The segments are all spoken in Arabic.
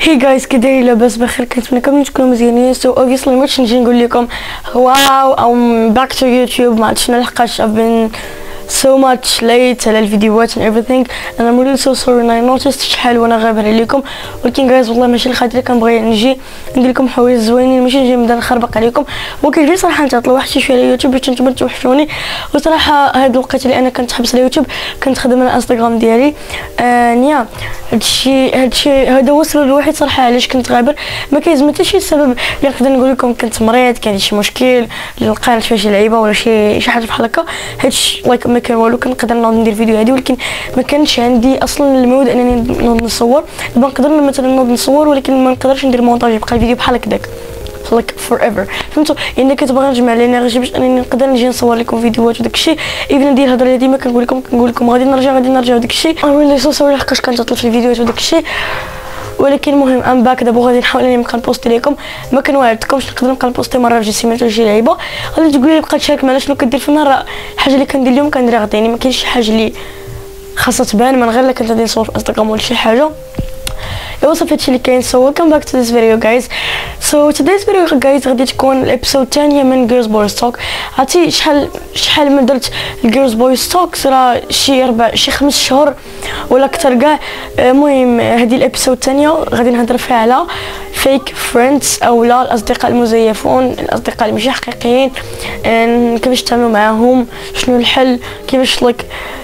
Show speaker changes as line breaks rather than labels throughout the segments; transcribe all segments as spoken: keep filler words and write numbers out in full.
هي جايز كي دايرين لاباس بخير، كنتمنىكم تكونوا مزيانين. سو اوبفيسلي ما باش نجي نقول لكم واو ام باك تو يوتيوب، ما عرفتش نلحقاش. I've been so much late على الفيديوهات and everything and I'm really so sorry and I noticed شحال وانا غابر عليكم. ولكن جايز والله ماشي الخاطر كنبغي نجي ندير لكم حوايج زوينين، ماشي نجي نبدا نخربق عليكم. ولكن جي صراحه نتعطل واحد شي شويه على يوتيوب باش نتوما توحشوني. وصراحه هاد الوقت اللي انا كنت حبس على يوتيوب كنت خدام على انستغرام ديالي. آه نيا هادشي هادشي هذا هو السبب الوحيد صراحه علاش كنت غابر. ما كاين حتى شي سبب اللي نقدر نقول لكم كنت مريض، كان شي مشكل لقيت فيها شي لعيبه ولا شي شي حاجه بحال هكا. هادشي لايك ما كان والو، كنقدر نوض ندير فيديو هادي ولكن ما كانش عندي اصلا المود انني نوض نصور. دابا نقدر مثلا نوض نصور ولكن ما نقدرش ندير مونتاج يبقى الفيديو بحال هكاك like forever. فهمتوا؟ يعني كتبغي نجمع الانرجي باش انني نقدر نجي نصور لكم فيديوهات وداكشي. ايفن ندير الهضره اللي ديما كنقول لكم كنقول لكم غادي نرجع غادي نرجع وداكشي. I'm really so sorry لحقاش كنتعطل في الفيديوهات وداكشي. ولكن المهم ام باك دابا غادي نحاول انني نبقى نبوستي لكم. ما كنوعدكمش نقدر نبقى نبوستي مره في سيمانه ولا شي لعيبه. غادي تقولي لي بقى تشارك معنا شنو كدير في النهار. الحاجه اللي كندير اليوم كنديرها غدا، يعني ما كاينش شي حاجه اللي خاصها تبان من غير الا كنت غادي نصور في انستغرام ولا شي حاجه. ايوا صافي هادشي اللي كاين. سو ويلكم باك تو ذيس فيديو جايز. سو تودايز فيديو جايز غادي تكون الابيسود الثانيه من جيرلز بويز توك. عرفتي شحال شحال ما درت الجيرلز بويز توك، راه شي ربع شي خمس شهور ولا اكثر كاع. المهم هذه الابيسود الثانيه غادي نهضر فيها على فيك فريندز او لا الاصدقاء المزيفون، الاصدقاء ماشي حقيقيين، كيفاش تعاملوا معاهم، شنو الحل، كيفاش لايك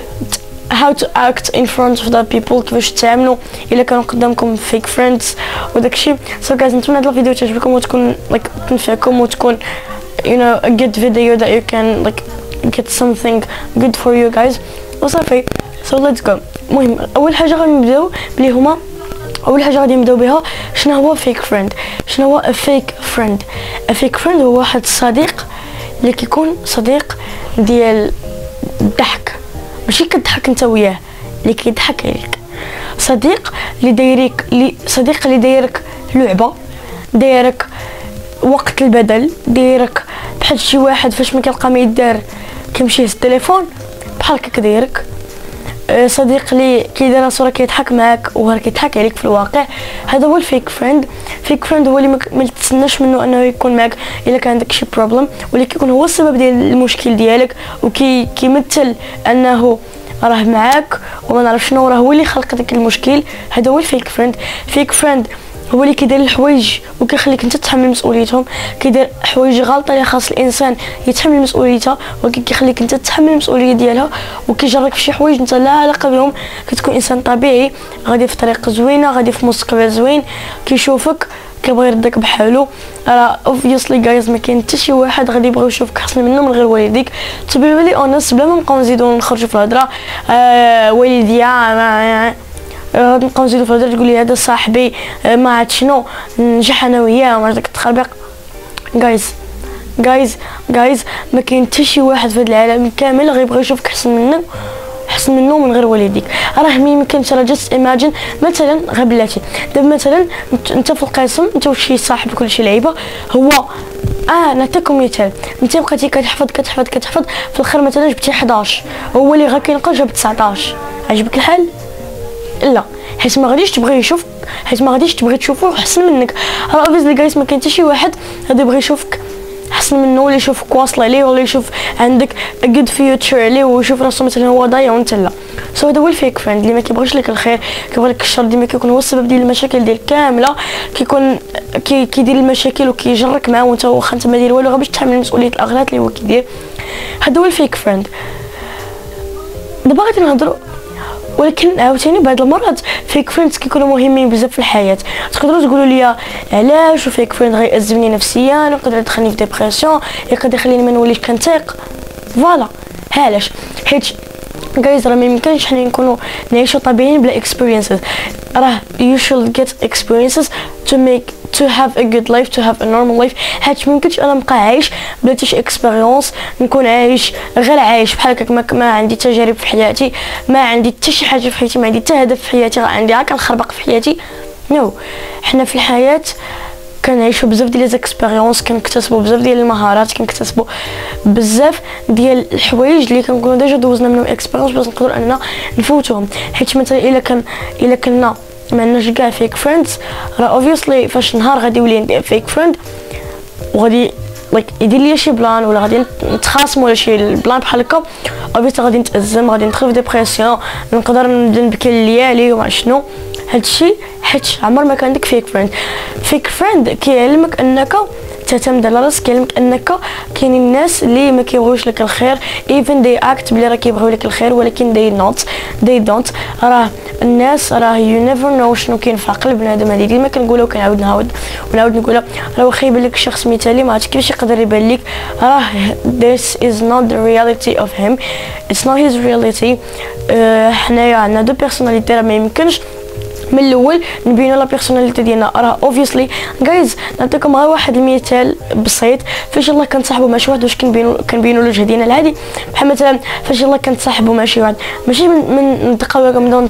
how to act in front of the people، كيفاش تعاملوا الا كانوا قدامكم fake friends وداكشي. so guys نتمنى هذا الفيديو تعجبكم وتكون like تنفعكم وتكون you know a good video that you can like get something good for you guys. وصافي so let's go. المهم اول حاجه غادي نبداو بلي هما اول حاجه غادي نبداو بها شنو هو fake friend. شنو هو a fake friend؟ a fake friend هو واحد الصديق اللي كيكون صديق ديال الضحك، ماشي كتضحك انت وياه، اللي كيضحك عليك. صديق اللي دايرك اللي صديق اللي دايرك لعبه، دايرك وقت البدل، دايرك بحال شي واحد فاش ما كيلقى ما يدار كيمشي يهز التليفون بحال هكاك دايرك. صديق اللي كيدير راسو راه كيضحك معاك وهو كيضحك عليك في الواقع. هذا هو الفيك فريند. فيك فريند هو اللي ما تتسناش منه انه يكون معاك الا كان عندك شي بروبليم، واللي كيكون هو السبب ديال المشكل ديالك وكي كيمثل انه راه معاك وما نعرف شنو، راه هو اللي خلق داك المشكل. هذا هو الفيك فريند. فيك فريند هو اللي كيدير الحوايج وكيخليك انت تحمل مسؤوليتهم، كيدير حوايج غلطه اللي خاص الانسان يتحمل مسؤوليتها، ولكن كيخليك انت تتحمل المسؤوليه ديالها، وكيجرك في شي حوايج انت لا علاقه بهم. كتكون انسان طبيعي غادي في طريق زوينه، غادي في مستقبل زوين، كيشوفك كيبغي يردك بحالو. راه اوبفيسلي جايز ما كاين حتى شي واحد غادي يبغي يشوفك احسن منه من غير والديك. تو بي ريلي اونست بلا ما نبقاو نزيدو نخرجوا في الهضره آه والديا آه غادي نبقاو نزيدو في الهضره تقول لي هذا صاحبي ما عرفت شنو نجح انا وياه وما داك التخربيق. جايز جايز جايز ما كاين حتى شي واحد في هذا العالم كامل غيبغي يشوفك احسن منك احسن منه من غير والديك. راه ما يمكنش. راه جست ايماجين مثلا غير بلاتي دابا مثلا انت في القسم انت وشي صاحب كل شي لعيبه، هو اه نعطيكم مثال، انت بقيتي كتحفظ كتحفظ كتحفظ في الاخر مثلا جبتي حداش، هو اللي غا كينقل جاب تسعطاش. عجبك الحال؟ لا، حيت ما غاديش تبغي يشوفك، حيت ما غاديش تبغي تشوفو احسن منك. راه اوبفيسلي جايز ما كاين حتى شي واحد غادي يبغي يشوفك احسن منه، ولا يشوفك واصل عليه، ولا يشوف عندك جود فيوتشر عليه ويشوف راسو مثلا هو ضايع وانت لا. سو هذا هو الفيك فريند اللي ما كيبغيش لك الخير، كيبغي لك الشر، ديما كيكون هو السبب ديال المشاكل ديالك كامله، كيكون كي كيدير المشاكل وكيجرك معاه وانت واخا انت ما دير والو غير باش تحمل مسؤوليه الاغلاط اللي هو كيدير. هذا هو الفيك فريند. دابا غادي نهضروا، ولكن عاوتاني بعض المرات فيك فريندز كيكونوا مهمين بزاف في الحياه. تقدروا تقولوا لي علاش وفيك فريند غيأزمني نفسيا ويقدر يدخلني في ديبرسيون، يقدر يخليني ما نوليش كنثيق. فوالا علاش؟ حيت جايز راه ما يمكنش حنا نكونوا نعيشوا طبيعيين بلا experiences. راه you should get experiences to make to have a good life, to have a normal life. حيت ما يمكنش انا نبقى عايش بلا حتى شي اكسبيريونس، نكون عايش غير عايش بحال هكاك، ما, ما عندي تجارب في حياتي، ما عندي حتى شي حاجه في حياتي، ما عندي حتى هدف في حياتي، غير عندي غير كنخربق في حياتي. نو no. حنا في الحياه كنعيشوا بزاف ديال ليزيكسبيريونس، كنكتسبوا بزاف ديال المهارات، كنكتسبوا بزاف ديال الحوايج اللي كنكونوا ديجا دوزنا منهم اكسبيريونس باش نقدروا اننا نفوتوهم. حيت مثلا الا كان الا كنا ما عندناش كاع فيك فريندز، راه اوبفيسلي فاش نهار غادي يولي عندي فيك فريند وغادي لايك يدير لي شي بلان ولا غادي نتخاصموا ولا شي بلان بحال هكا، اوبفيسلي غادي نتأزم، غادي ندخل في ديبرسيون، نقدر نبدا نبكي الليالي وما شنو هادشي، حيت عمر ما كان عندك فيك فريند. فيك فريند كيعلمك انك تعتمد على راسك، كيعلمك انك كاينين الناس اللي ما كيبغيوش لك الخير even they act بلي راه كيبغيو لك الخير ولكن they not they don't. راه الناس راه you never know شنو كاين في عقل بنادم. هذه ديما كنقولها وكنعاود نعاود ونعاود نقولها، راه واخا يبان لك شخص مثالي ما عرفتش كيفاش يقدر يبان لك راه this is not the reality of him, it's not his reality. أه حنايا عندنا دو بيرسوناليتي، راه ما يمكنش من الاول نبينوا لا بيرسوناليتي ديالنا. راه اوبفيسلي غايز نعطيكم غير واحد المثال بسيط، فاش يلاه كنصاحبوا مع شي واحد واش كنبينوا كنبينوا الوجه ديالنا العادي، بحال مثلا فاش يلاه كنتصاحبوا مع شي واحد ماشي من, من ندقاو كنبداو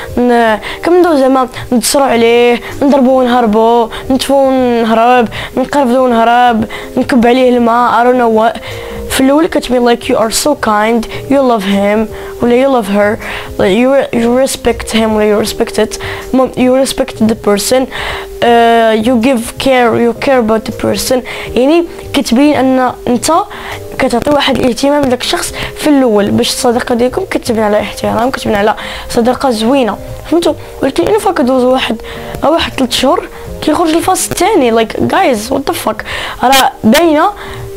كنبداو زعما نتصروا عليه، نضربوا ونهربوا، نتفوا ونهرب، نقرفدوا ونهرب، نكب عليه الماء، I don't know what. في الاول كتبين like you are so kind, you love him ولا you love her, like you you respect him ولا you respect it, you respect the person, uh, you give care, you care about the person. يعني كتبين ان انت كتعطي واحد الاهتمام لذاك الشخص في الاول باش الصداقه ديالكم كتبنى على احترام، كتبنى على صداقه زوينه، فهمتوا. ولكن الا فاك دوز واحد او واحد ثلاث شهور كيخرج الفاس الثاني like guys what the fuck. راه باينه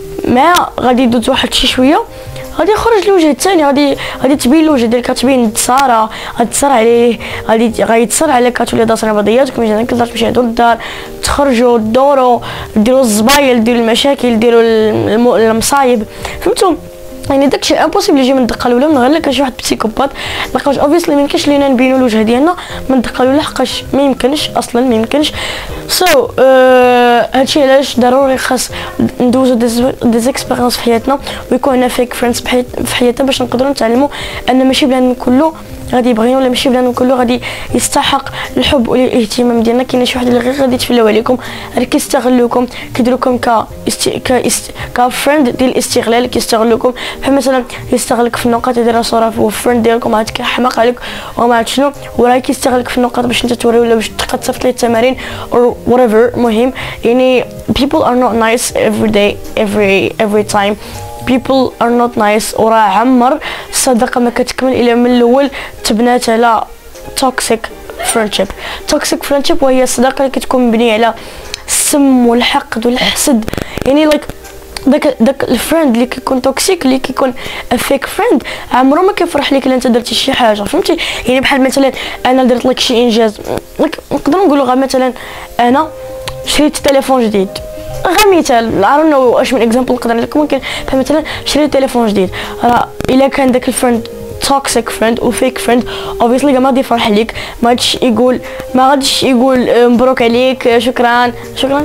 ما غادي يدوز واحد شي شويه غادي يخرج الوجه الثاني، غادي غادي تبين الوجه ديالك، كتبين تصارى، غادي تصار عليه، غادي غادي تصار عليك، كتولي داصره بعضياتكم، مثلا كتقدر تمشي عندو للدار، تخرجوا تدوروا، ديروا الزبايل، ديروا المشاكل، ديروا المصايب، فهمتوا. يعني داكشي امبوسيبل يجي من الدقه الاولى من غير كان شي واحد بسيكوبات، لحقاش اوبفيسلي ما يمكنش لينا نبينوا الوجه ديالنا من الدقه الاولى، لحقاش ما يمكنش اصلا ما يمكنش. سو so, uh, هادشي علاش ضروري خاص ندوزو ديز اكسبيريونس في حياتنا ويكون عندنا فيك فريندز في حياتنا باش نقدروا نتعلموا ان ماشي بلان كله غادي يبغينا ولا ماشي بلان كله غادي يستحق الحب والاهتمام ديالنا. كاين شي واحد اللي غير غادي يتفلاو عليكم، غير كيستغلوكم، كيديروكم ك است... ك است... كفريند ديال الاستغلال، كيستغلوكم بحال مثلا يستغلك في النقاط ديال صوره هو فريند ديالكم عاد كيحماق عليك وما عرفت شنو، وراه كيستغلك في النقاط باش انت توري ولا باش تبقى تصيفط ليه التمارين or whatever. مهم يعني people are not nice every day every every time, people are not nice. وراه عمر الصداقه ما كتكمل الا من الاول تبنات على toxic friendship. toxic friendship وهي الصداقه اللي كتكون مبنيه على السم والحقد والحسد. يعني لايك داك داك الفريند اللي كيكون توكسيك اللي كيكون فيك فريند عمره ما كيفرح لك الا انت درتي شي حاجه، فهمتي. يعني بحال مثلا انا درت لك شي انجاز، نقدروا نقولوا غير مثلا انا شريت تليفون جديد، غير مثال I don't know اش من اكزامبل نقدر لكم، ممكن بحال مثلا شريت تليفون جديد، راه الا كان داك الفريند توكسيك فريند وفيك فريند اوبفيسلي ما غادي يفرح ليك، ما غاديش يقول ما غاديش يقول مبروك عليك شكرا شكرا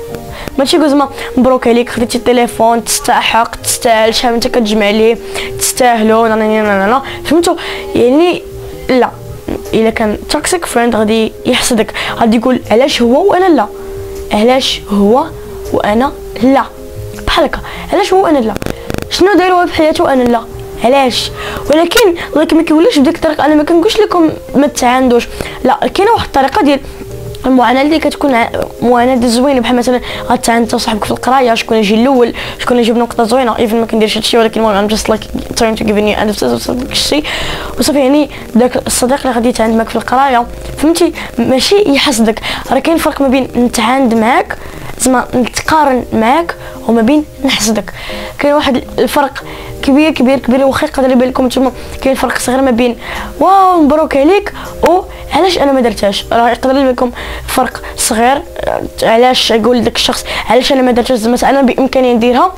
ماشي يقول زعما مبروك عليك خديتي التليفون تستحق تستاهل شحال انت كتجمع ليه تستاهلوا نا فهمتوا. يعني لا، الا كان توكسيك فريند غادي يحسدك، غادي يقول علاش هو وانا لا، علاش هو وانا لا، بحال هكا علاش هو وانا لا، شنو داير في حياته وانا لا، علاش. ولكن ولكن ما كيوليش بديك الطريقه. انا ما كنقولش لكم ما تعاندوش، لا كاينه واحد الطريقه ديال المعاناه اللي كتكون معاناه زوينه، بحال مثلا غتعاند انت وصاحبك في القرايه، شكون يجي الاول، شكون يجيب نقطه زوينه، ايفن ما كنديرش هادشي، ولكن المهم I'm just like trying to give you answers وصافي. وصافي يعني داك الصديق اللي غادي يتعاند معك في القرايه، فهمتي، ماشي يحسدك. راه كاين فرق ما بين نتعاند معاك زعما نتقارن معاك وما بين نحسدك. كاين واحد الفرق كبير كبير كبير، واخا يقدر يبان لكم نتوما كاين فرق صغير ما بين واو مبروك عليك او علاش انا ما درتهاش. راه يقدر يبان لكم فرق صغير، علاش يقول داك الشخص علاش انا ما درتهاش زعما انا بامكاني نديرها،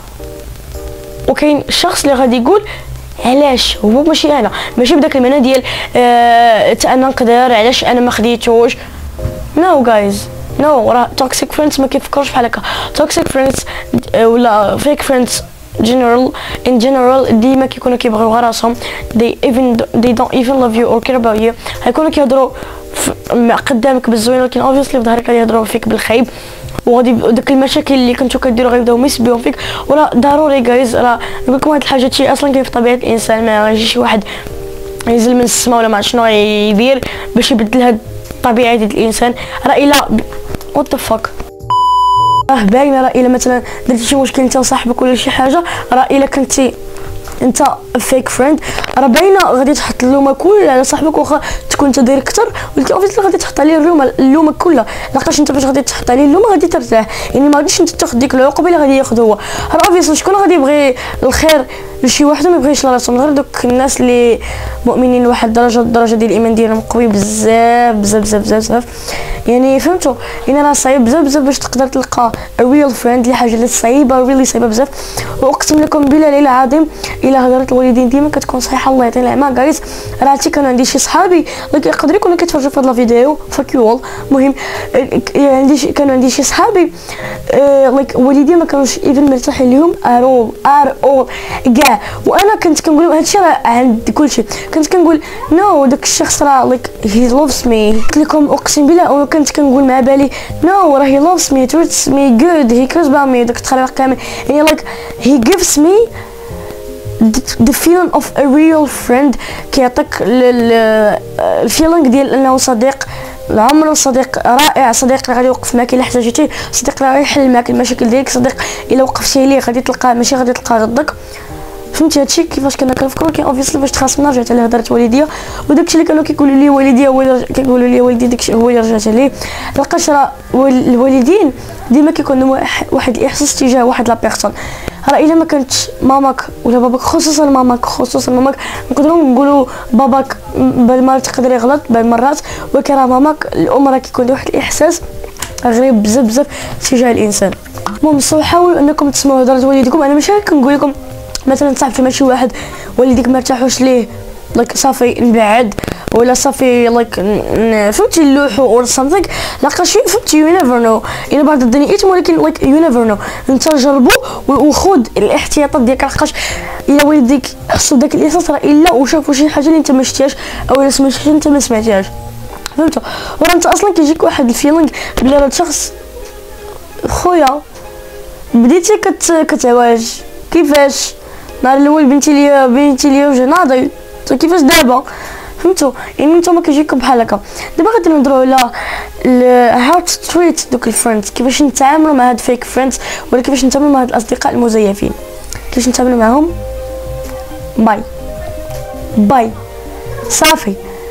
وكاين الشخص اللي غادي يقول علاش هو ماشي انا، ماشي بداك المعنى ديال آه انا نقدر علاش انا ما خديتوش. نو جايز نو، راه توكسيك فريندز ما كيفكروش بحال هكا. توكسيك فريندز ولا فيك فريندز general in general ديما كيكونوا كيبغيو غير راسهم، they even they don't even love you or care about you. غيكونوا كيهضروا قدامك بالزوين، ولكن obviously في ظهرك غادي يهضروا فيك بالخايب، وغادي داك المشاكل اللي كنتو كديروا غيبداو يسبيو فيك. وراه ضروري جايز، راه نقول لكم واحد الحاجه شي اصلا كاين في طبيعه الانسان، ما يجي شي واحد ينزل من السماء ولا ما عرفت شنو يدير باش يبدل هاد الطبيعي ديال الانسان. راه الا وات ذا فاك راه باينه، راه الا مثلا درتي شي مشكل انت وصاحبك ولا شي حاجه، راه الا كنتي انت فيك فريند راه باينه غادي تحط اللومه كلها على صاحبك، واخا تكون انت ديريكتور ولكن اوفيسلي غادي تحط عليه اللومه اللومه كلها، لقاش انت باش غادي تحط عليه اللومه غادي ترتاح. يعني ما غاديش انت تاخذ ديك العقوبه اللي غادي ياخذ هو. راه اوفيسلي شكون غادي يبغي الخير لشي واحد وما يبغيش لراسهم؟ غير دوك الناس اللي مؤمنين لواحد الدرجه الدرجه ديال الايمان ديالهم قوي بزاف بزاف بزاف بزاف. يعني فهمتوا؟ يعني راه صعيب بزاف بزاف باش تقدر تلقى ريال فريند، اللي حاجه اللي صعيبه ريلي صعيبه بزاف. واقسم لكم بالله العلي العظيم الا هضرت الوالدين ديما كتكون صحيحه. الله يعطي العافيه جايز. راه عرفتي كان عندي شي صحابي اللي يقدروا يكونوا كيتفرجوا في هذا الفيديو فاك يو اول. المهم عندي شي كانوا عندي شي صحابي لايك والدين ما كانوش ايفن مرتاحين ليهم ارول ار اول كاع، وانا كنت كنقول لهم هادشي راه عند كلشي. كنت كنقول نو داك الشخص راه لايك هي لوفز مي. قلت لكم اقسم بالله وكنت كنقول مع بالي نو راه هي لوفز مي تريتس مي جود هي كيرز اباوت مي داك التخريف كامل. يعني لايك هي جيفز مي the feeling of a real friend. كيعطيك الفيلينغ ديال انه صديق العمر، صديق رائع، صديق اللي غادي يوقف معك الا احتاجتيه، صديق اللي غادي يحل معك المشاكل ديالك، صديق الا وقفتي ليه غادي تلقاه ماشي غادي تلقاه ضدك. فهمتي هادشي كيفاش كنا كنفكروا؟ كاين اوفيسلي فاش تخاصمنا رجعت على هضره والديا وداكشي اللي كانوا كيقولوا لي والديا هو كيقولوا لي والدي داكشي هو اللي رجعت عليه. لقاش راه الوالدين ديما كيكونوا واحد الاحساس تجاه واحد لا بيرسون. راه الا ما كانتش ماماك ولا باباك، خصوصا ماماك خصوصا ماماك، نقدروا نقولوا باباك بالمرات يقدر يغلط بالمرات، ولكن راه ماماك الام راه كيكون واحد الاحساس غريب بزاف بزاف تجاه الانسان. المهم سو حاولوا انكم تسمعوا هضره والديكم. انا ماشي كنقول لكم مثلا صاحبتي مع شي واحد والديك ما ارتاحوش ليه لايك صافي نبعد ولا صافي لايك فهمتي نلوحو اور سامثينغ. لاقاش فهمتي يو نيفر نو الا بعض الدنيا ايتم، ولكن لايك يو نيفر نو. انت جربو وخذ الاحتياطات ديالك، لاقاش الا والديك حسوا بداك الاحساس راه الا وشافوا شي حاجه اللي انت ما شفتيهاش او الا سمعتي حاجه انت ما سمعتيهاش. فهمتوا؟ وراه انت اصلا كيجيك واحد الفيلينغ بلي راه الشخص خويا بديتي كت كتعواج كيفاش النهار الاول بنتي ليا بنتي ليا وجه ناضي كيفاش دابا. فهمتوا؟ يعني نتوما كيجيكم بحال هكا. دابا غادي نهضروا على هاو تو تريت دوك الفريندز، كيفاش نتعاملوا مع هاد فيك فريندز ولا كيفاش نتعاملوا مع هاد الاصدقاء المزيفين، كيفاش نتعاملوا معاهم. باي باي صافي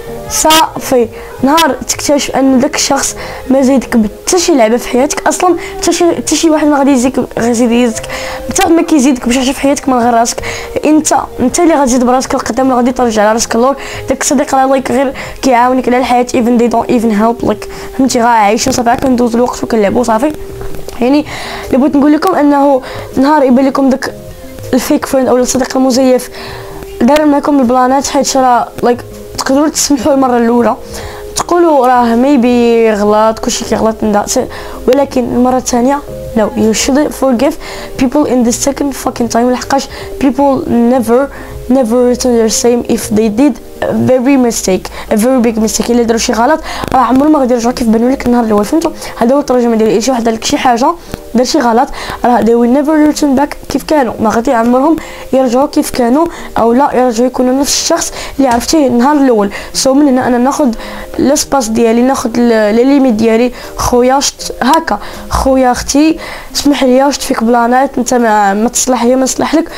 صافي. نهار تكتشف ان داك الشخص ما زايدك بحتى شي لعبه في حياتك اصلا، حتى شي حتى شي واحد ما غادي يزيدك غادي يزيدك حتى ما كيزيدك بشي حاجه في حياتك من غير راسك انت انت اللي غادي تزيد براسك القدام ولا غادي ترجع على راسك اللور. داك الصديق راه لايك غير كيعاونك على الحياه even they don't even help like فهمتي غا عايشين صافي كندوز الوقت وكنلعبوا صافي. يعني اللي بغيت نقول لكم انه نهار يبان لكم داك الفيك فريند او الصديق المزيف دار معكم البلانات حيت راه لايك تقدروا تسمحوا المره الاولى تقولوا راه ميبي غلط كلشي كيغلط ولكن المره الثانيه no you shouldn't forgive people in the second fucking time. لحقاش people never never return their same if they did a very mistake a very big mistake. الا داروا شي غلط راه عمرهم ما غادي يرجعوا كيف بانوا لك النهار الاول. فهمتوا؟ هذا هو الترجمه ديال شي واحد دارلك شي حاجه دار شي غلط راه they will never return back كيف كانوا، ما غادي عمرهم يرجعوا كيف كانوا او لا يرجعوا يكونوا نفس الشخص اللي عرفتيه النهار الاول. سو من هنا انا ناخذ لاسباس ديالي ناخذ لي ليميت ديالي. خويا شت هكا خويا اختي اسمح لي شفت فيك بلانات انت ما, ما تصلح لي ما نصلح لك.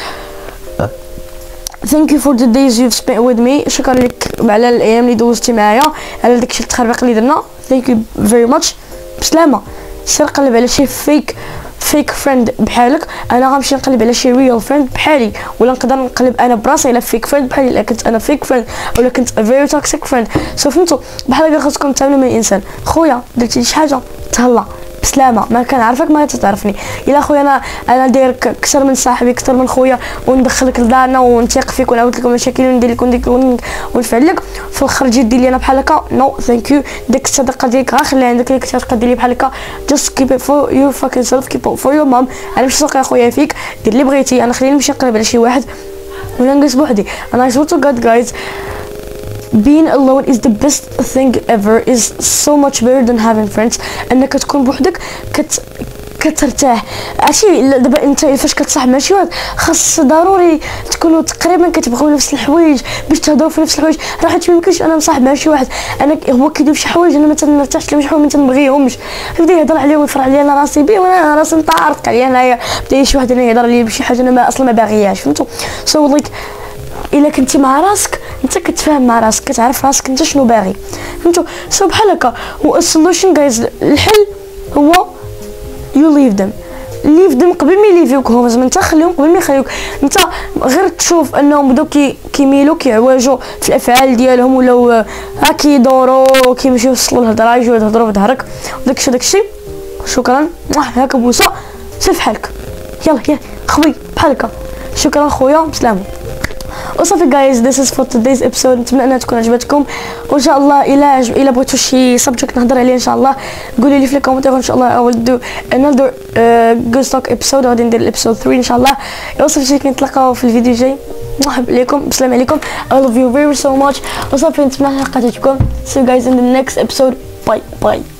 Thank you for the days you've spent with me. شكرا لك على الايام اللي دوزتي معايا على داكشي التخربيق اللي درنا. Thank you very much. بسلامه. سير قلب على شي فيك فيك فريند بحالك، انا غنمشي نقلب على شي ريال فريند بحالي، ولا نقدر نقلب انا براسي على فيك فريند بحالي الا كنت انا فيك فريند ولا كنت فيري توكسيك فريند. سو فهمتوا؟ بحال هكا خاصكم تعاملوا مع الانسان. خويا درتي شي حاجه تهلا بسلامه ما كنعرفك ما تعرفني. الا خويا انا انا دايرك اكثر من صاحبي اكثر من خويا وندخلك لدارنا ونثيق فيك ونعاود لك المشاكل وندير لك وندير ونفعل لك في الاخر تجي دير لي انا بحال هكا نو ثانك يو. ديك الصداقه ديالك غا خليها عندك اللي كنتي تقدر لي بحال هكا just keep it for your fucking self keep it for your mom. انا مش واثقه خويا فيك دير اللي بغيتي، انا خليني نمشي نقلب على شي واحد ولا نجلس بوحدي. انا I swear to God guys being alone is the best thing ever is so much better than having friends. انك تكون بوحدك كت كترتاح. عرفتي دابا انت فاش كتصاحب مع شي واحد خاص ضروري تكونوا تقريبا كتبغيو نفس الحوايج باش تهضروا في نفس الحوايج. راه حيت ميمكنش انا نصاحب مع شي واحد انا هو كيدير شي حوايج انا ما تنرتاحش لهم، شي حوايج ما تنبغيهمش، يبدا يهضر عليهم ويفرح عليا انا راسي بيه وانا راسي مطارق عليا انايا، بدا شي واحد يهضر عليا بشي حاجه انا ما اصلا ما باغياش. فهمتوا؟ سو لايك الا كنتي مع راسك انت كتفاهم مع راسك، كتعرف راسك انت شنو باغي. فهمتوا؟ سو بحال هكا هو السولوشن جايز، الحل هو يو ليف دم ليف دم قبل ما يليفيوك هما، زعما انت خليهم قبل ما يخليوك. انت غير تشوف انهم بداو كي كيميلوا كيعواجوا في الافعال ديالهم ولاو ها كيدوروا كيمشيو يوصلوا الهضره يجيو يهضروا في ظهرك وداكشي داكشي. شكرا هاكا بوسه سير فحالك، يلا يلا خوي بحال هكا. شكرا خويا بسلامه. وصافي جايز this is for today's episode. نتمنى انها تكون عجبتكم وان شاء الله الا عجب الا بغيتوا شي سبجكت نهضر عليه ان شاء الله قولوا لي في الكومنتير ان شاء الله. I will do another uh, good talk episode غادي ندير الابيسود ثلاثة ان شاء الله. وصافي كنتلاقاو في الفيديو الجاي. مرحبا عليكم بسلام عليكم. I love you very so much. وصافي نتمنى الحلقه تعجبكم. see you guys in the next episode. bye bye.